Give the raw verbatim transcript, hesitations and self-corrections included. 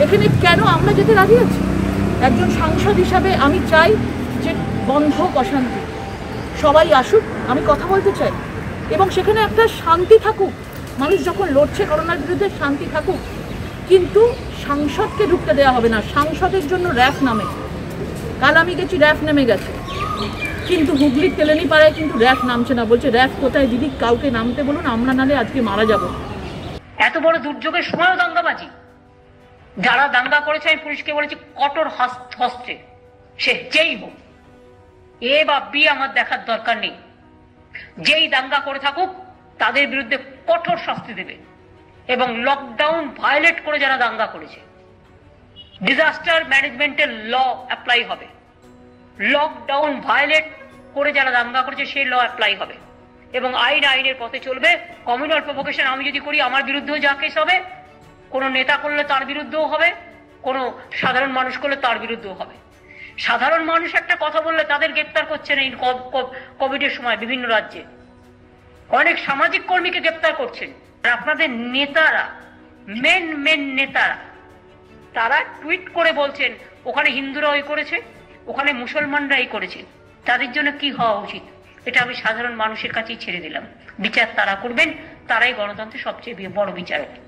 এখানে কেন আমরা যেতে রাজি আছি? একজন সাংসদ হিসাবে আমি চাই যে বন্ধ অশান্তি, সবাই আসুক, আমি কথা বলতে চাই এবং সেখানে একটা শান্তি থাকুক। মানুষ যখন লড়ছে করোনার বিরুদ্ধে, শান্তি থাকুক, কিন্তু সাংসদকে ঢুকতে দেওয়া হবে না। সাংসদের জন্য র্যাফ নামে, কাল আমি গেছি র্যাফ নেমে গেছে, কিন্তু হুগলির তেলেনি পাড়ায় কিন্তু র্যাফ নামছে না। বলছে র্যাফ কোথায় দিদি, কাউকে নামতে বলুন, আমরা নালে আজকে মারা যাব। এত বড় দুর্যোগের সময়ও দাঙ্গাবাজি। যারা দাঙ্গা করেছে আমি পুলিশকে বলেছি কঠোর হস্তে, সে যেই হোক, এ বা বি আমার দেখার দরকার নেই, যেই দাঙ্গা করে থাকুক তাদের বিরুদ্ধে কঠোর শাস্তি দেবে। এবং লকডাউন ভায়োলেট করে যারা দাঙ্গা করেছে, ডিজাস্টার ম্যানেজমেন্টের ল অ্যাপ্লাই হবে। লকডাউন ভায়োলেট করে যারা দাঙ্গা করেছে সেই ল অ্যাপ্লাই হবে এবং আইন আইনের পথে চলবে। কমিউনাল প্রভোকেশন আমি যদি করি আমার বিরুদ্ধেও যা কেস হবে, কোনো নেতা করলে তার বিরুদ্ধেও হবে, কোনো সাধারণ মানুষ করলে তার বিরুদ্ধেও হবে। সাধারণ মানুষ একটা কথা বললে তাদের গ্রেপ্তার করছেন এই কোভিডের সময় বিভিন্ন রাজ্যে, অনেক সামাজিক কর্মীকে গ্রেপ্তার করছেন। আপনাদের নেতারা, মেন মেন নেতারা, তারা টুইট করে বলছেন ওখানে হিন্দুরা ওই করেছে, ওখানে মুসলমানরা এই করেছে। তাদের জন্য কি হওয়া উচিত এটা আমি সাধারণ মানুষের কাছেই ছেড়ে দিলাম। বিচার তারা করবেন, তারাই গণতন্ত্রের সবচেয়ে বড় বিচারক।